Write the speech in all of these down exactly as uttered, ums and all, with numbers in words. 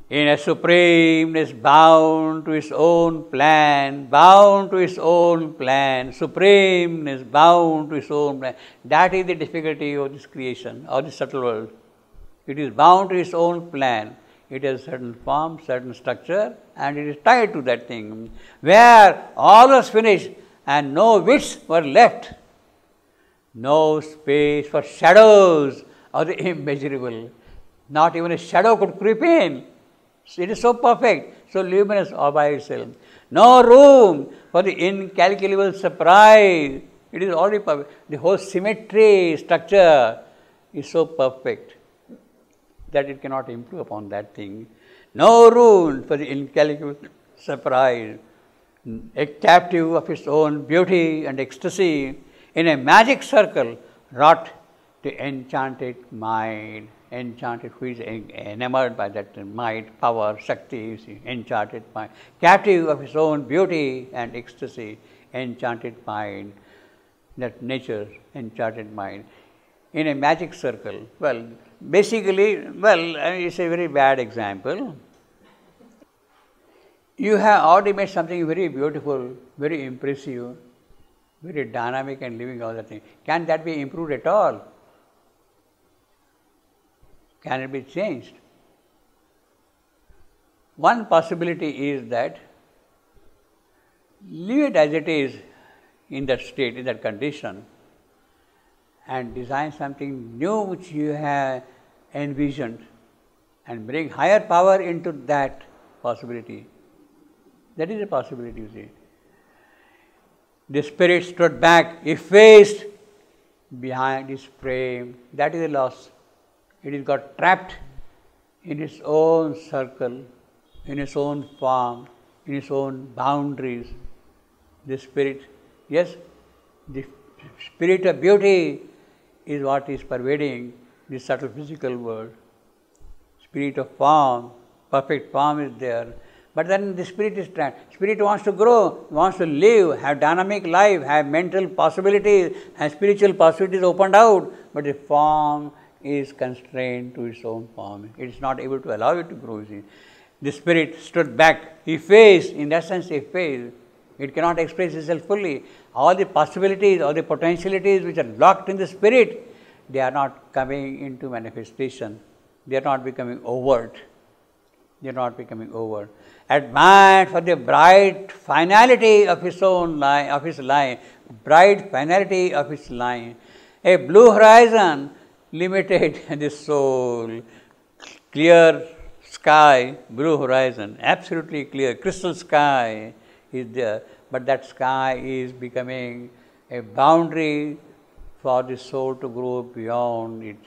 in a supremeness, bound to its own plan, bound to its own plan, supremeness, bound to its own plan. That is the difficulty of this creation, of this subtle world. It is bound to its own plan. It has certain form, certain structure, and it is tied to that thing. Where all was finished and no widths were left, no space for shadows of the immeasurable. Not even a shadow could creep in. It is so perfect, so luminous all by itself. No room for the incalculable surprise. It is already perfect. The whole symmetry, structure is so perfect that it cannot improve upon that thing. No room for the incalculable surprise. A captive of its own beauty and ecstasy, in a magic circle wrought the enchanted mind. Enchanted, who is enamored by that might, power, Shakti, enchanted mind. Captive of his own beauty and ecstasy, enchanted mind. That nature, enchanted mind. In a magic circle. Well, basically, well, it's a very bad example. You have already made something very beautiful, very impressive, very dynamic and living all that thing. Can that be improved at all? Can it be changed? One possibility is that leave it as it is in that state, in that condition, and design something new which you have envisioned and bring higher power into that possibility. That is a possibility, you see. The spirit stood back, effaced behind its frame. That is a loss. It is got trapped in its own circle, in its own form, in its own boundaries. The spirit, yes, the spirit of beauty is what is pervading the subtle physical world. Spirit of form, perfect form is there. But then the spirit is trapped. Spirit wants to grow, wants to live, have dynamic life, have mental possibilities, have spiritual possibilities opened out, but the form is constrained to its own form. It is not able to allow it to grow. See. The spirit stood back, effaced, in that sense effaced. It cannot express itself fully. All the possibilities, all the potentialities which are locked in the spirit, they are not coming into manifestation. They are not becoming overt. They are not becoming overt. Admired for the bright finality of his own line, of his line, bright finality of his line. A blue horizon limited the soul. Clear sky, blue horizon, absolutely clear, crystal sky is there, but that sky is becoming a boundary for the soul to grow beyond it.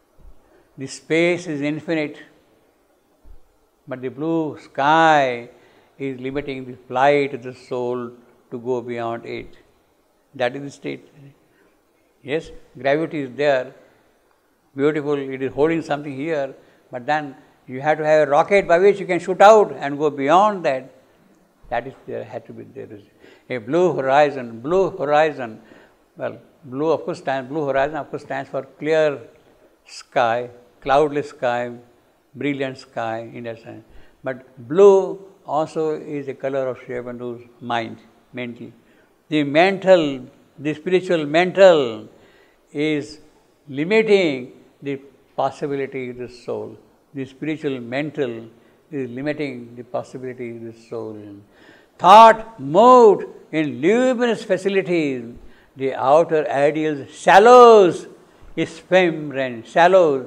The space is infinite, but the blue sky is limiting the flight of the soul to go beyond it. That is the state. Yes, gravity is there. Beautiful, it is holding something here, but then you have to have a rocket by which you can shoot out and go beyond that. That is there, had to be there. A blue horizon, blue horizon, well, blue of course stands, blue horizon of course stands for clear sky, cloudless sky, brilliant sky in that sense. But blue also is a color of Sri Aurobindo's mind, mental. The mental, the spiritual mental is limiting the possibility of the soul. The spiritual mental is limiting the possibility of the soul. Thought moved in luminous facilities, the outer ideals shallows, ephemeral, shallows,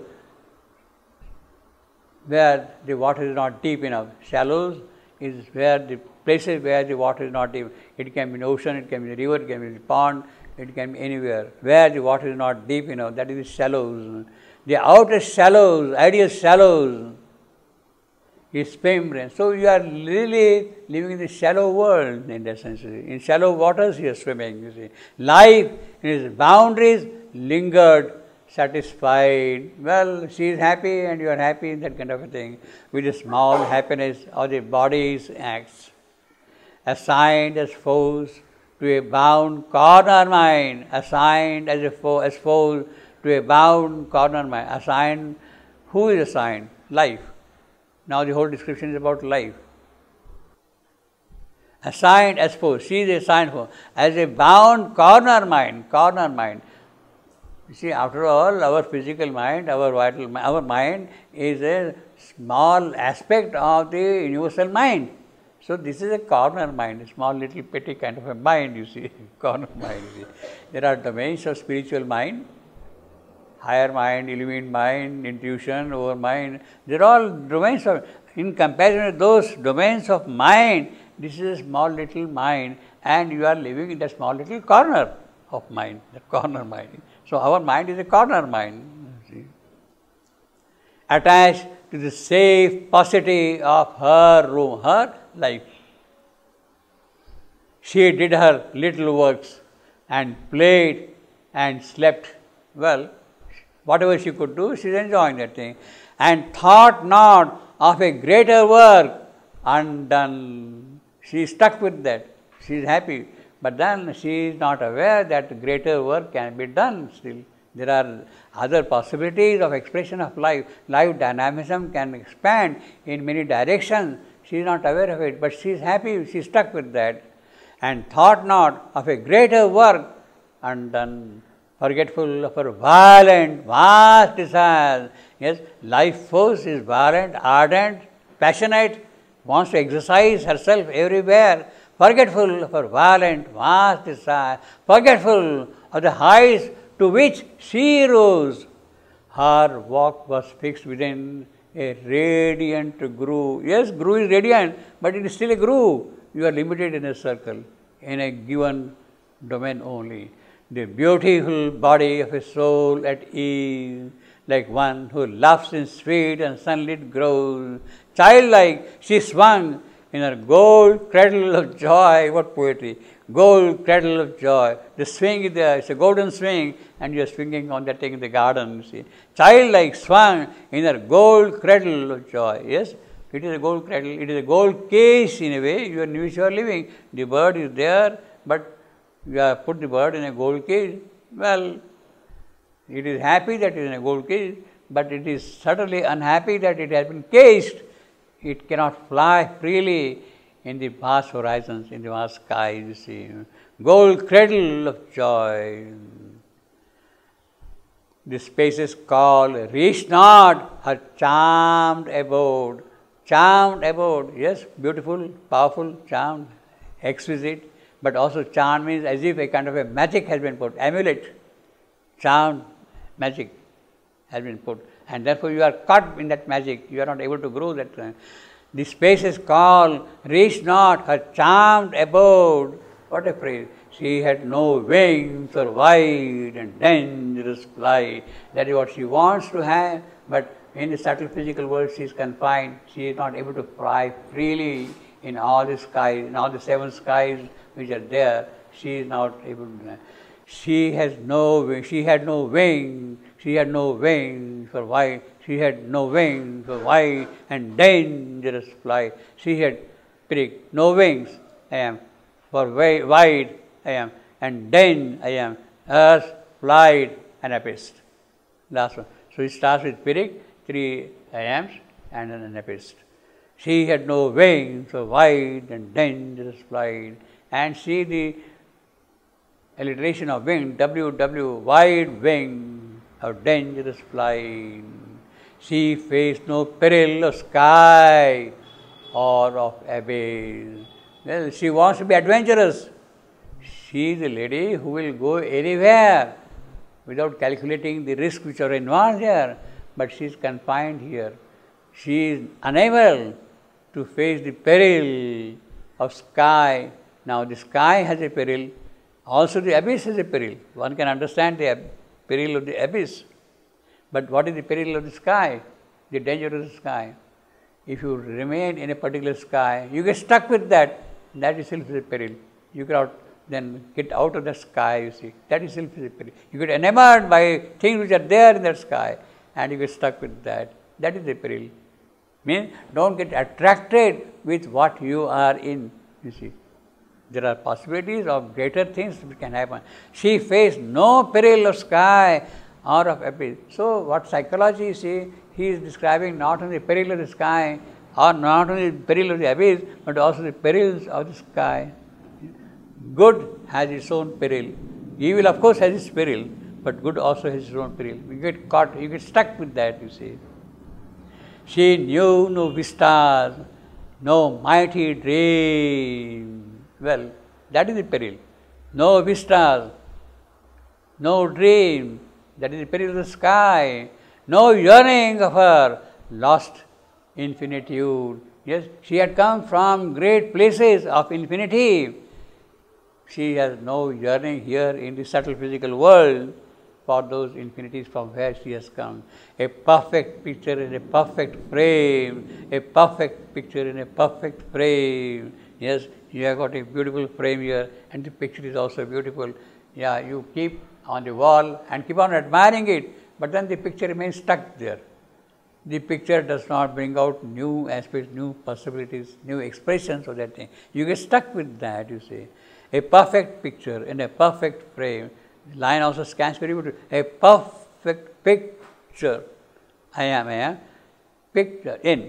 where the water is not deep enough. Shallows is where the places where the water is not deep. It can be an ocean, it can be a river, it can be a pond, it can be anywhere. Where the water is not deep enough, that is the shallows. The outer shallows, ideal shallows, is ephemeral. So you are really living in the shallow world in that sense. In shallow waters you are swimming, you see. Life in its boundaries lingered, satisfied. Well, she is happy and you are happy, that kind of a thing. With a small happiness of the body's acts. Assigned as foes to a bound corner mind. Assigned as a foe, as foes to a bound corner mind. Assigned, who is assigned? Life. Now the whole description is about life. Assigned as for, she is assigned for, as a bound corner mind, corner mind. You see, after all, our physical mind, our vital mind, our mind is a small aspect of the universal mind. So this is a corner mind, a small little petty kind of a mind, you see, corner mind. You see. There are domains of spiritual mind, higher mind, illumined mind, intuition, over mind. They are all domains of, in comparison with those domains of mind, this is a small little mind, and you are living in that small little corner of mind, the corner mind. So our mind is a corner mind, see, attached to the safe paucity of her room, her life. She did her little works and played and slept. Well, whatever she could do, she is enjoying that thing, and thought not of a greater work undone. She is stuck with that. She is happy. But then she is not aware that greater work can be done still. There are other possibilities of expression of life. Life dynamism can expand in many directions. She is not aware of it, but she is happy, she is stuck with that. And thought not of a greater work undone, forgetful of her violent, vast desires. Yes, life force is violent, ardent, passionate, wants to exercise herself everywhere. Forgetful of her violent, vast desire, forgetful of the heights to which she rose. Her walk was fixed within a radiant groove. Yes, groove is radiant, but it is still a groove. You are limited in a circle, in a given domain only. The beautiful body of a soul at ease, like one who laughs in sweet and sunlit groves. Childlike, she swung in her gold cradle of joy. What poetry! Gold cradle of joy. The swing is there, it's a golden swing, and you are swinging on that thing in the garden, you see. Childlike swung in her gold cradle of joy. Yes, it is a gold cradle, it is a gold case in a way, you are, in which you are living. The bird is there, but you have put the bird in a gold cage. Well, it is happy that it is in a gold cage, but it is certainly unhappy that it has been caged. It cannot fly freely in the vast horizons, in the vast skies, you see. Gold cradle of joy. The spaces call, reach not her charmed abode. Charmed abode, yes, beautiful, powerful, charmed, exquisite, but also charmed means as if a kind of a magic has been put, amulet, charmed magic has been put. And therefore you are caught in that magic, you are not able to grow that. Uh, the spaces call, reach not her charmed abode. What a phrase. She had no wings for wide and dangerous flight. That is what she wants to have, but in the subtle physical world she is confined. She is not able to fly freely in all the skies, in all the seven skies which are there. She is not able to. She has no, she had no wings. She had no wings for wide, she had no wings for wide and dangerous flight. She had prick, no wings, I am, for wide, I am, and then I am, earth, flight, and apist. Last one. So it starts with Pirik, three I ams, and an apist. She had no wings for wide and dangerous flight. And see the alliteration of wing, W W, wide wing, of dangerous flight. She faced no peril of sky or of abyss. Well, she wants to be adventurous. She is a lady who will go anywhere without calculating the risks which are involved here, but she is confined here. She is unable to face the peril of sky. Now the sky has a peril, also the abyss has a peril. One can understand the peril of the abyss. But what is the peril of the sky? The danger of the sky. If you remain in a particular sky, you get stuck with that. That itself is a peril. You cannot then get out of the sky, you see. That itself is a peril. You get enamored by things which are there in that sky, and you get stuck with that. That is a peril. Means don't get attracted with what you are in, you see. There are possibilities of greater things which can happen. She faced no peril of sky or of abyss. So what psychology, you see, he is describing not only the peril of the sky, or not only the peril of the abyss, but also the perils of the sky. Good has its own peril. Evil, of course, has its peril, but good also has its own peril. You get caught, you get stuck with that, you see. She knew no vistas, no mighty dream. Well, that is the peril. No vistas, no dream. That is the peril of the sky. No yearning of her lost infinitude. Yes, she had come from great places of infinity. She has no yearning here in the subtle physical world for those infinities from where she has come. A perfect picture in a perfect frame, a perfect picture in a perfect frame. Yes, you have got a beautiful frame here, and the picture is also beautiful. Yeah, you keep on the wall and keep on admiring it, but then the picture remains stuck there. The picture does not bring out new aspects, new possibilities, new expressions of that thing. You get stuck with that, you see. A perfect picture in a perfect frame. The line also scans very beautifully. A perfect picture. I am, I am. Picture in.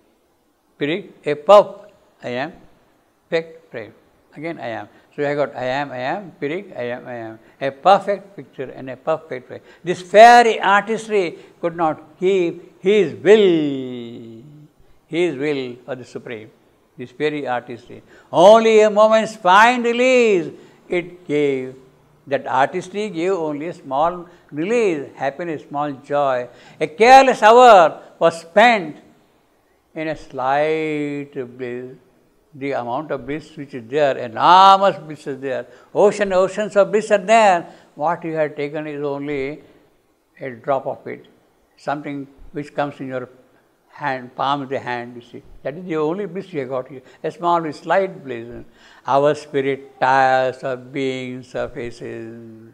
A puff. I am. Perfect frame. Again, I am. So I got I am, I am. Pirik, I am, I am. A perfect picture and a perfect frame. This fairy artistry could not keep his will. His will for the Supreme. This fairy artistry. Only a moment's fine release it gave. That artistry gave only a small release, happiness, small joy. A careless hour was spent in a slight bliss. The amount of bliss which is there, enormous bliss is there. Ocean, oceans of bliss are there. What you have taken is only a drop of it. Something which comes in your hand, palm of the hand, you see. That is the only bliss you have got here. A small, slight bliss. Our spirit tires of being surfaces.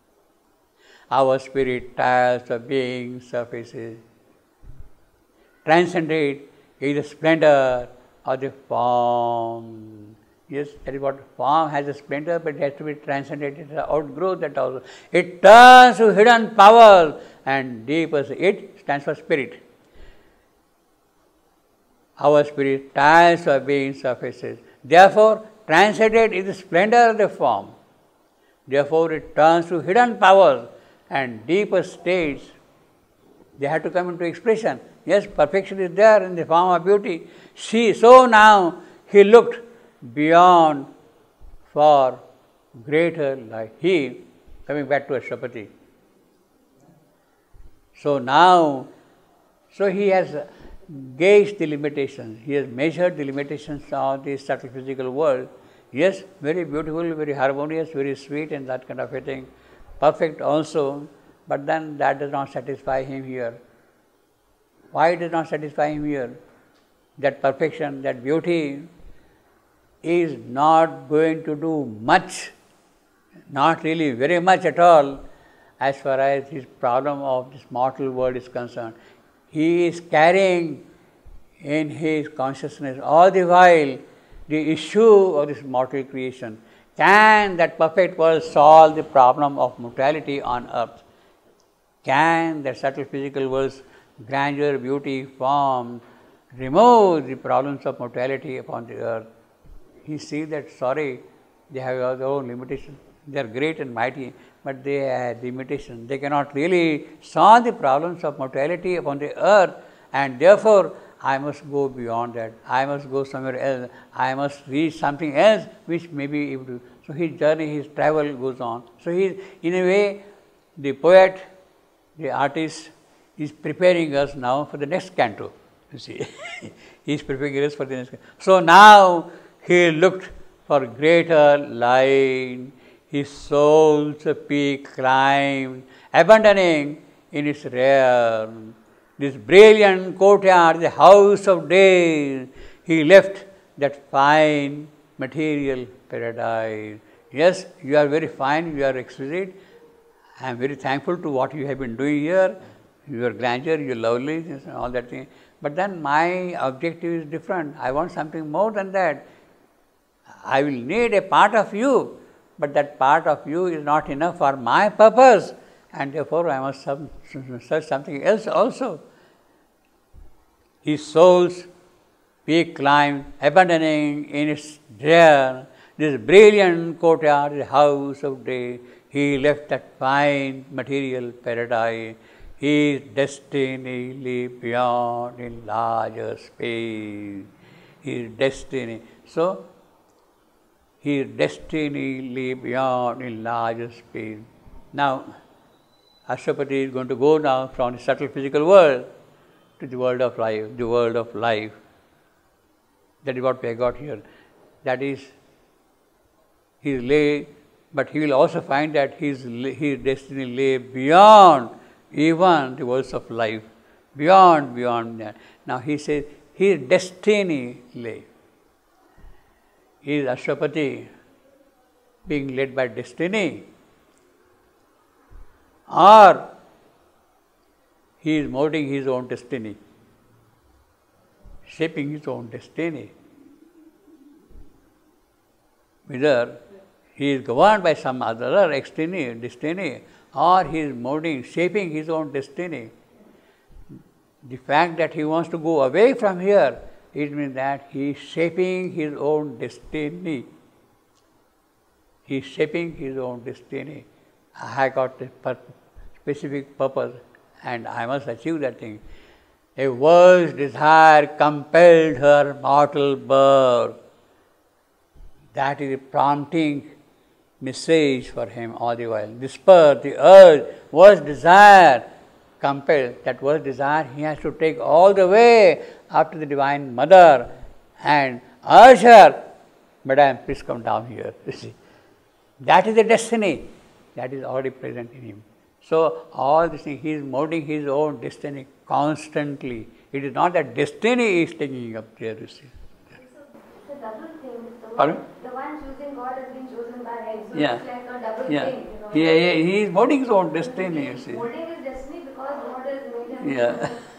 Our spirit tires of being surfaces. Transcendent is the splendor of the form. Yes, that is what form has a splendor, but it has to be transcended. It has outgrow that also. It turns to hidden powers and deeper. It stands for spirit. Our spirit tires of being surfaces. Therefore, transcended is the splendor of the form. Therefore, it turns to hidden powers and deeper states. They have to come into expression. Yes, perfection is there in the form of beauty. She, so now he looked beyond for greater light. He, coming back to Ashwapati. So now, so he has gauged the limitations. He has measured the limitations of the subtle physical world. Yes, very beautiful, very harmonious, very sweet and that kind of a thing. Perfect also, but then that does not satisfy him here. Why it does not satisfy him here? That perfection, that beauty is not going to do much, not really very much at all, as far as his problem of this mortal world is concerned. He is carrying in his consciousness all the while the issue of this mortal creation. Can that perfect world solve the problem of mortality on earth? Can that subtle physical world's grandeur, beauty, form remove the problems of mortality upon the earth? He sees that, sorry, they have their own limitations. They are great and mighty, but they have limitations. They cannot really solve the problems of mortality upon the earth, and therefore I must go beyond that. I must go somewhere else. I must reach something else which may be able to. So his journey, his travel goes on. So he, in a way, the poet, the artist, is preparing us now for the next canto. You see, he is preparing us for the next canto. So now he looked for greater light. His soul's peak climbed, abandoning in its realm this brilliant courtyard, the house of days. He left that fine material paradise. Yes, you are very fine, you are exquisite. I am very thankful to what you have been doing here, your grandeur, your loveliness and all that thing. But then my objective is different. I want something more than that. I will need a part of you, but that part of you is not enough for my purpose, and therefore I must search something else also. His soul's peak climb, abandoning in its rear this brilliant courtyard, the house of day. He left that fine material paradise. His destiny lay beyond in larger space. His destiny. So, his destiny lay beyond in larger space. Now, Ashwapati is going to go now from the subtle physical world to the world of life, the world of life. That is what we have got here. That is, his lay, but he will also find that his, his destiny lay beyond even the worlds of life, beyond, beyond that. Now he says, his destiny lay. Is Ashwapati being led by destiny? Or he is molding his own destiny, shaping his own destiny? Whether he is governed by some other destiny, destiny, or he is molding, shaping his own destiny. The fact that he wants to go away from here, it means that he is shaping his own destiny. He is shaping his own destiny. I have got a pur- specific purpose and I must achieve that thing. A world's desire compelled her mortal birth. That is a prompting message for him all the while. The spur, the urge, was desire compelled. That was desire he has to take all the way up to the Divine Mother and urge her, Madam, please come down here. You see, that is the destiny that is already present in him. So all this thing, he is molding his own destiny constantly. It is not that destiny is taking up there, you see. It's a double thing. The Pardon? one, the one choosing God has been chosen by him. So Yeah. it's like a double Yeah. thing. You know? Yeah, yeah, he is molding his own destiny, you see. Molding his destiny because God has made him. Yeah.